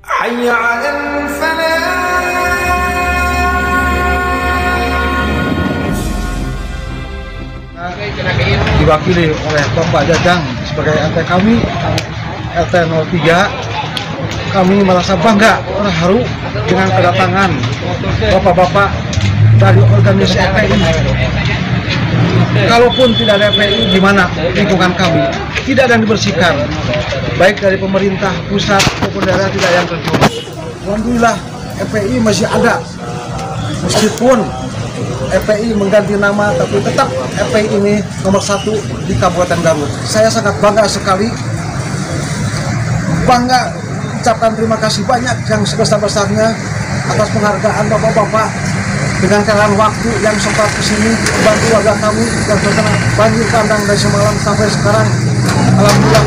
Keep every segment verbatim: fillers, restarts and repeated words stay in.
حي على الفلاح. Diwakili oleh Bapak Jajang sebagai R T kami, R T nol tiga, kami merasa bangga, terharu dengan kedatangan bapak-bapak dari organisasi F P I. Kalaupun tidak ada F P I, di mana lingkungan kami tidak ada yang dibersihkan, baik dari pemerintah pusat maupun daerah tidak yang terjun. Alhamdulillah F P I masih ada, meskipun F P I mengganti nama, tapi tetap F P I ini nomor satu di Kabupaten Garut. Saya sangat bangga sekali, bangga ucapkan terima kasih banyak yang sebesar-besarnya atas penghargaan bapak-bapak dengan kalian waktu yang sempat kesini membantu warga kami yang terkena banjir bandang dari semalam sampai sekarang. Alhamdulillah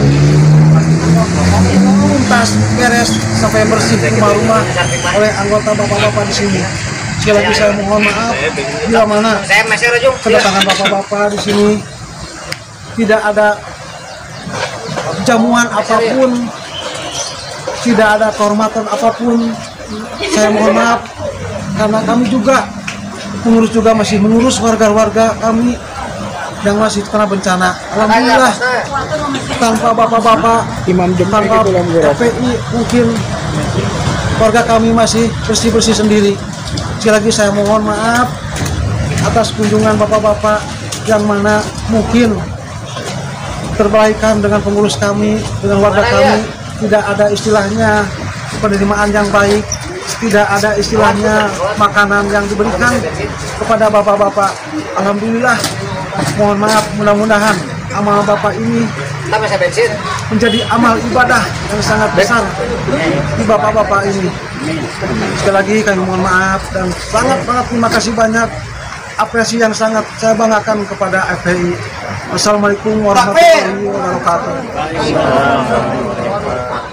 tuntas beres sampai bersih rumah-rumah oleh anggota bapak-bapak di sini. Sekali lagi saya mohon maaf bila mana kedatangan bapak-bapak di sini tidak ada jamuan apapun, tidak ada kehormatan apapun. Saya mohon maaf karena kami juga pengurus juga masih mengurus warga-warga kami yang masih kena bencana. Alhamdulillah tanpa bapak-bapak, tanpa F P I mungkin warga kami masih bersih-bersih sendiri. Sekali lagi saya mohon maaf atas kunjungan bapak-bapak yang mana mungkin terbaikan dengan pengurus kami, dengan warga kami tidak ada istilahnya penerimaan yang baik, tidak ada istilahnya makanan yang diberikan kepada bapak-bapak. Alhamdulillah, mohon maaf, mudah-mudahan amal bapak ini menjadi amal ibadah yang sangat besar di bapak-bapak ini. Sekali lagi kami mohon maaf dan sangat-sangat terima kasih banyak, apresiasi yang sangat saya banggakan kepada F P I. Wassalamualaikum warahmatullahi wabarakatuh.